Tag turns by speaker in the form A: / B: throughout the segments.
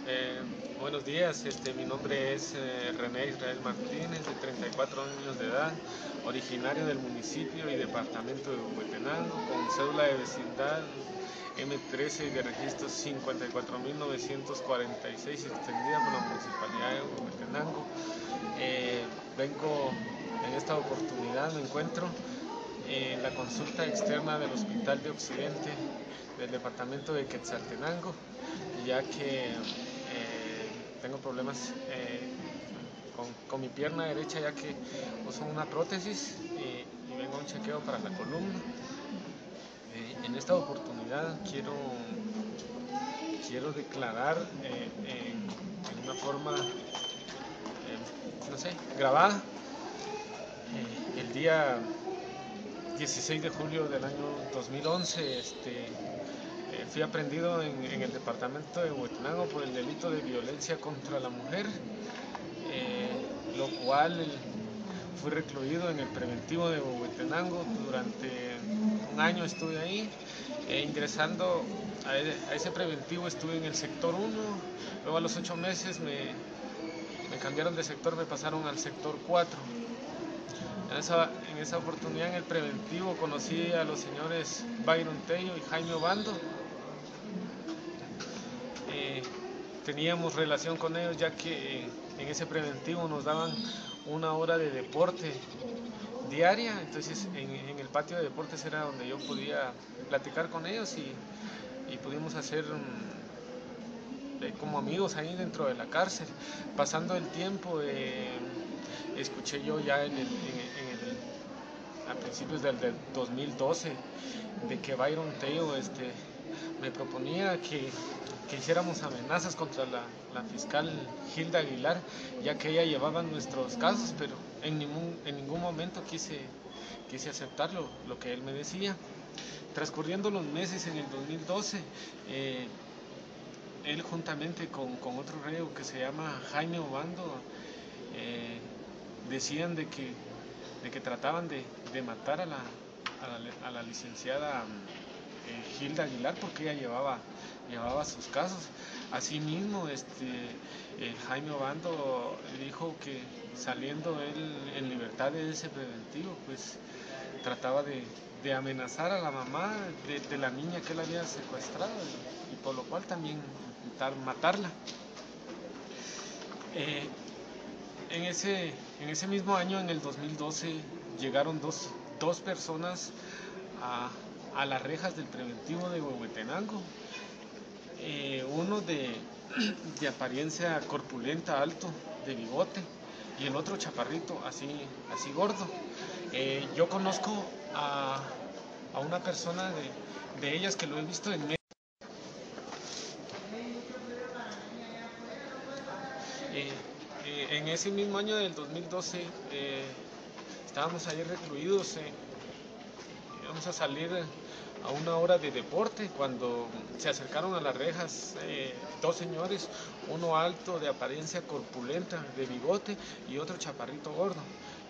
A: Eh, Buenos días, mi nombre es René Israel Martínez, de 34 años de edad, originario del municipio y departamento de Huehuetenango, con cédula de vecindad M13 y de registro 54.946, extendida por la municipalidad de Huehuetenango. Vengo en esta oportunidad, me encuentro en la consulta externa del Hospital de Occidente del departamento de Quetzaltenango, ya que tengo problemas con mi pierna derecha, ya que uso una prótesis y vengo a un chequeo para la columna. En esta oportunidad quiero declarar en una forma, no sé, grabada, el día 16 de julio del año 2011. Fui aprehendido en el departamento de Huehuetenango por el delito de violencia contra la mujer, lo cual fui recluido en el preventivo de Huehuetenango. Durante un año estuve ahí, ingresando a ese preventivo estuve en el sector 1, luego a los 8 meses me cambiaron de sector, me pasaron al sector 4. En esa oportunidad en el preventivo conocí a los señores Byron Tello y Jaime Obando. Teníamos relación con ellos, ya que en ese preventivo nos daban una hora de deporte diaria. Entonces en el patio de deportes era donde yo podía platicar con ellos y pudimos hacer como amigos ahí dentro de la cárcel. Pasando el tiempo, escuché yo ya a principios del 2012 de que Byron Tello me proponía que hiciéramos amenazas contra la fiscal Hilda Aguilar, ya que ella llevaba nuestros casos, pero en ningún momento quise aceptar lo que él me decía. Transcurriendo los meses en el 2012, él juntamente con otro reo que se llama Jaime Obando, decían de que trataban de matar a la licenciada Hilda Aguilar, porque ella llevaba sus casos. Asimismo, Jaime Obando dijo que saliendo él en libertad de ese preventivo, pues trataba de amenazar a la mamá de la niña que él había secuestrado, y por lo cual también intentar matarla. Eh, en ese mismo año, en el 2012, llegaron dos personas a las rejas del preventivo de Huehuetenango. Uno de apariencia corpulenta, alto, de bigote, y el otro chaparrito, así gordo. Yo conozco a una persona de ellas, que lo he visto en medio. En ese mismo año del 2012, estábamos ahí recluidos, íbamos a salir a una hora de deporte cuando se acercaron a las rejas dos señores, uno alto, de apariencia corpulenta, de bigote, y otro chaparrito gordo.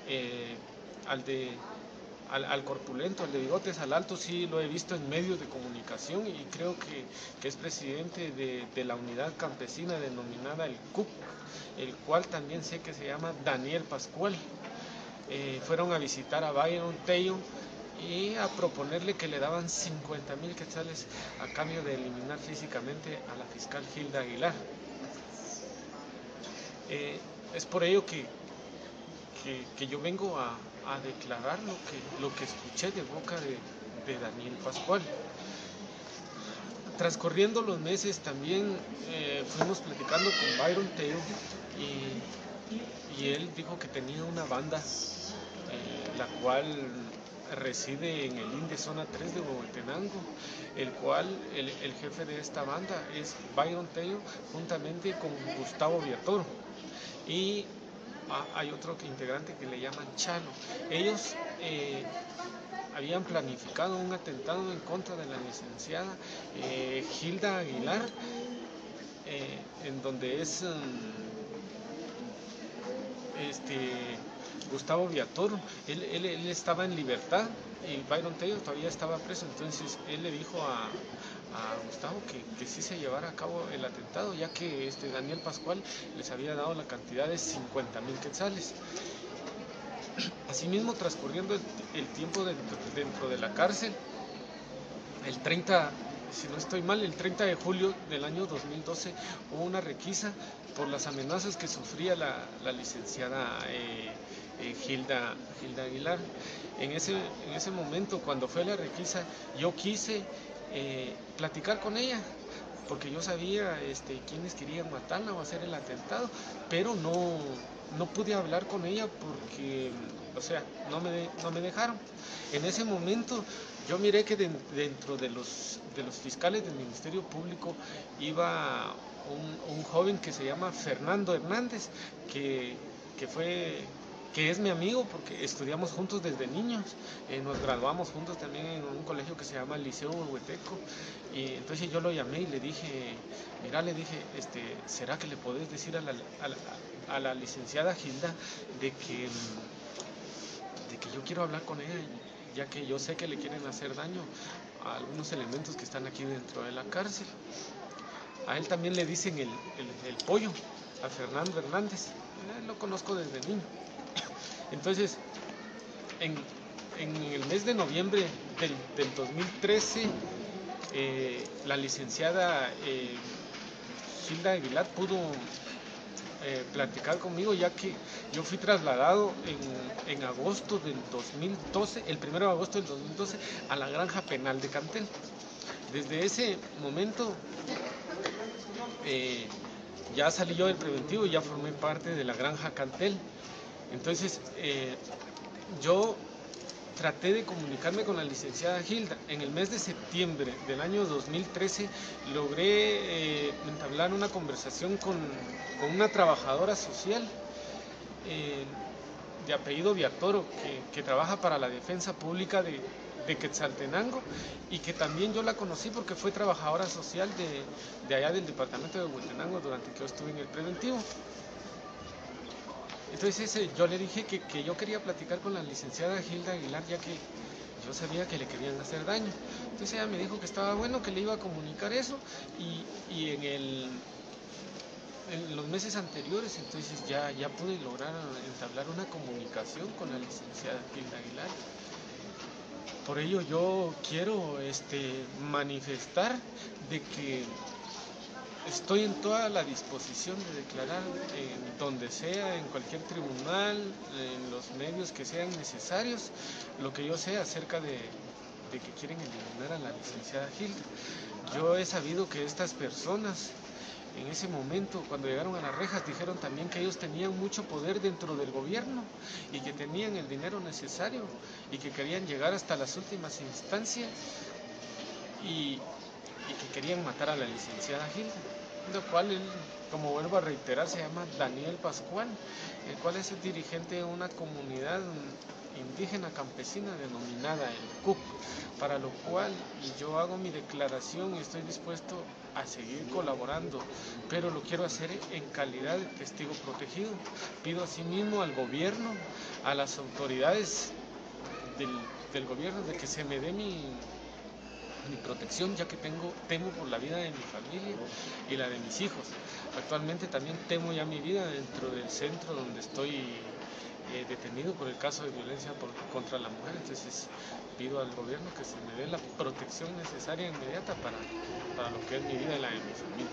A: Al corpulento, al de bigotes, al alto, sí lo he visto en medios de comunicación, y creo que es presidente de la unidad campesina denominada el CUC, el cual también sé que se llama Daniel Pascual. Fueron a visitar a Byron Tello y a proponerle que le daban 50,000 quetzales a cambio de eliminar físicamente a la fiscal Hilda Aguilar. Es por ello que yo vengo a declarar lo que escuché de boca de Daniel Pascual. Transcurriendo los meses también fuimos platicando con Byron Tello, y él dijo que tenía una banda, la cual reside en el INDE Zona 3 de Huehuetenango, el cual el jefe de esta banda es Byron Tello, juntamente con Gustavo Viatoro, y hay otro integrante que le llaman Chalo. Ellos habían planificado un atentado en contra de la licenciada Hilda Aguilar, en donde es Gustavo Viatoro. Él estaba en libertad y Byron Tello todavía estaba preso. Entonces él le dijo a Gustavo que sí se llevara a cabo el atentado, ya que Daniel Pascual les había dado la cantidad de 50,000 quetzales. Asimismo, transcurriendo el tiempo dentro de la cárcel, el 30, si no estoy mal, el 30 de julio del año 2012 hubo una requisa por las amenazas que sufría la licenciada Gilda Aguilar. En ese momento, cuando fue la requisa, yo quise platicar con ella, porque yo sabía quiénes querían matarla o hacer el atentado, pero no pude hablar con ella porque, o sea, no me dejaron. En ese momento yo miré que dentro de los fiscales del Ministerio Público iba un joven que se llama Fernando Hernández, que es mi amigo porque estudiamos juntos desde niños, nos graduamos juntos también en un colegio que se llama Liceo Huehueteco, y entonces yo lo llamé y le dije, mira, ¿será que le podés decir a la licenciada Gilda de que yo quiero hablar con ella, ya que yo sé que le quieren hacer daño a algunos elementos que están aquí dentro de la cárcel? A él también le dicen el pollo, a Fernando Hernández, lo conozco desde niño. Entonces, en el mes de noviembre del 2013, la licenciada Gilda Aguilar pudo platicar conmigo, ya que yo fui trasladado en agosto del 2012, el 1 de agosto del 2012, a la granja penal de Cantel. Desde ese momento ya salí yo del preventivo y ya formé parte de la granja Cantel. Entonces yo traté de comunicarme con la licenciada Gilda. En el mes de septiembre del año 2013 logré entablar una conversación con una trabajadora social de apellido Viatoro, que trabaja para la defensa pública de Quetzaltenango, y que también yo la conocí porque fue trabajadora social de allá del departamento de Huehuetenango durante que yo estuve en el preventivo. Entonces yo le dije que yo quería platicar con la licenciada Gilda Aguilar, ya que yo sabía que le querían hacer daño. Entonces ella me dijo que estaba bueno, que le iba a comunicar eso, y en los meses anteriores entonces ya pude lograr entablar una comunicación con la licenciada Gilda Aguilar. Por ello yo quiero manifestar de que estoy en toda la disposición de declarar en donde sea, en cualquier tribunal, en los medios que sean necesarios, lo que yo sé acerca de que quieren eliminar a la licenciada Gilda. Yo he sabido que estas personas en ese momento, cuando llegaron a las rejas, dijeron también que ellos tenían mucho poder dentro del gobierno y que tenían el dinero necesario y que querían llegar hasta las últimas instancias y que querían matar a la licenciada Gilda, lo cual él, como vuelvo a reiterar, se llama Daniel Pascual, el cual es el dirigente de una comunidad indígena campesina denominada el CUC, para lo cual yo hago mi declaración y estoy dispuesto a seguir colaborando, pero lo quiero hacer en calidad de testigo protegido. Pido asimismo al gobierno, a las autoridades del gobierno, de que se me dé mi protección, ya que temo por la vida de mi familia y la de mis hijos. Actualmente también temo ya mi vida dentro del centro donde estoy detenido por el caso de violencia contra la mujer. Entonces pido al gobierno que se me dé la protección necesaria e inmediata para lo que es mi vida y la de mi familia.